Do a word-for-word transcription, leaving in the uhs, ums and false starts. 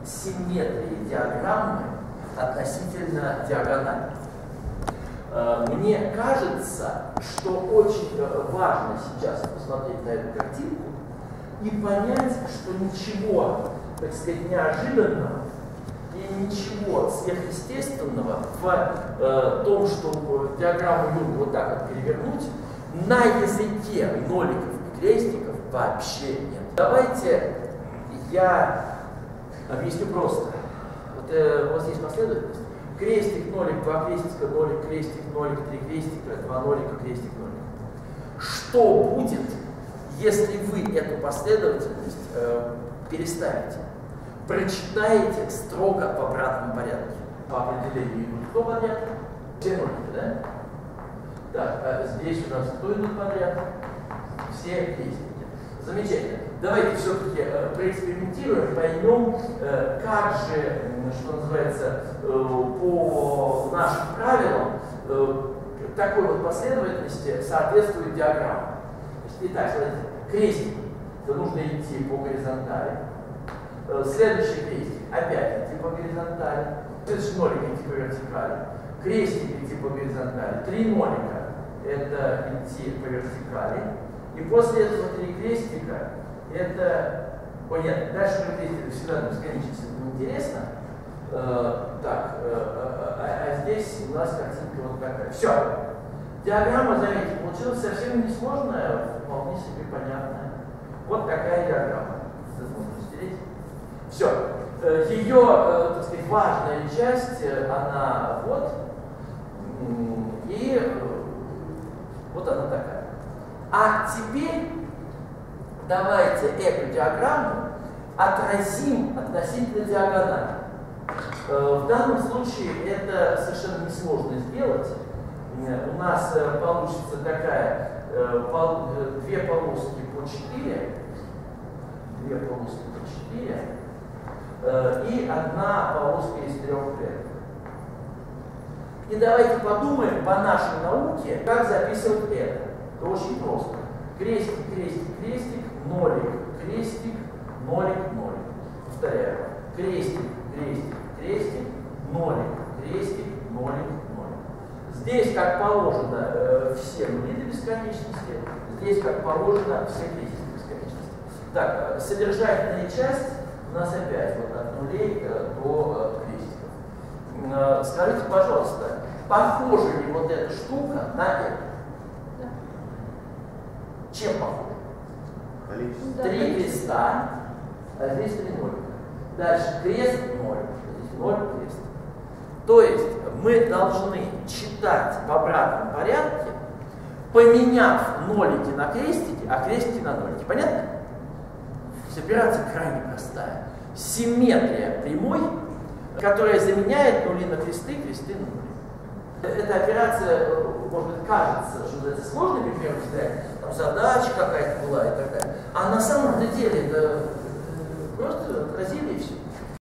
симметрии диаграммы относительно диагонали. Мне кажется, что очень важно сейчас посмотреть на эту картинку и понять, что ничего, так сказать, неожиданного и ничего сверхъестественного в э, том, чтобы диаграмму Юнга вот так вот перевернуть, на языке ноликов и крестиков вообще нет. Давайте я объясню просто. Вот э, у вас есть последовательность. Крестик, нолик, два крестика, нолик, крестик, нолик, три крестика, два нолика, крестик, нолик. Что будет, если вы эту последовательность э, переставите? Прочитаете строго в обратном порядке. По определению идут кто подряд? Все нолики, да? Так, а здесь у нас кто идут подряд? Все крестики. Замечательно. Давайте все-таки э, проэкспериментируем, поймем, э, как же, что называется, э, по нашим правилам э, такой вот последовательности соответствует диаграмма. Итак, смотрите, крестик, то нужно идти по горизонтали. Э, следующий крестик, опять идти по горизонтали. Следующий нолик идти по вертикали. Крестик идти по горизонтали. Три нолика это идти по вертикали. И после этого три крестика это... О нет, дальше мы крестики всегда бесконечность, это неинтересно. Э, так, э, э, а, а здесь у нас картинка вот такая. Все. Диаграмма, заметьте, получилась совсем несложная, вполне себе понятная. Вот такая диаграмма. Это можно стереть. Все. Э, ее, э, так сказать, важная часть, она вот. И э, вот она такая. А теперь давайте эту диаграмму отразим относительно диагонали. В данном случае это совершенно несложно сделать. У нас получится такая, две полоски по четыре, две полоски по четыре и одна полоска из трех клеток. И давайте подумаем по нашей науке, как записывать это. Это очень просто. Крестик, крестик, крестик, нолик, крестик, нолик, нолик. Повторяю. Крестик, крестик, крестик, нолик, крестик, нолик, нолик. Здесь, как положено, э, все нули до бесконечности. Здесь, как положено, все крестики до бесконечности. Так, содержательная часть у нас опять вот от нулей э, до э, крестиков. Э, скажите, пожалуйста, похожа ли вот эта штука на это? Чем похоже? Количество. Три креста, а здесь три нолика. Дальше крест ноль, здесь ноль крест. То есть мы должны читать в обратном порядке, поменяв нолики на крестики, а крестики на нолики. Понятно? Операция крайне простая. Симметрия прямой, которая заменяет нули на кресты, кресты на нули. Эта операция, может быть, кажется, что это сложно, при первом взгляде, там задача какая-то была и такая. А на самом деле это просто отразили и все.